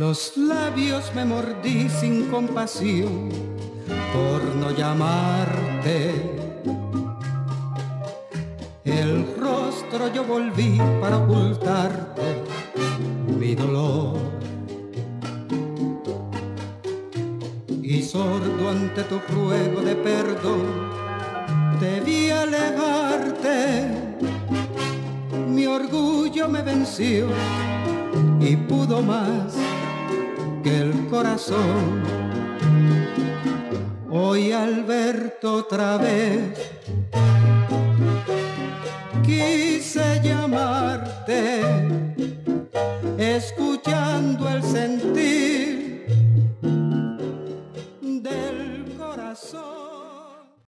Los labios me mordí sin compasión por no llamarte. El rostro yo volví para ocultarte mi dolor. Y sordo ante tu ruego de perdón, debí alejarte. Mi orgullo me venció y pudo más que el corazón. Hoy al verte otra vez quise llamarte, escuchando el sentir del corazón.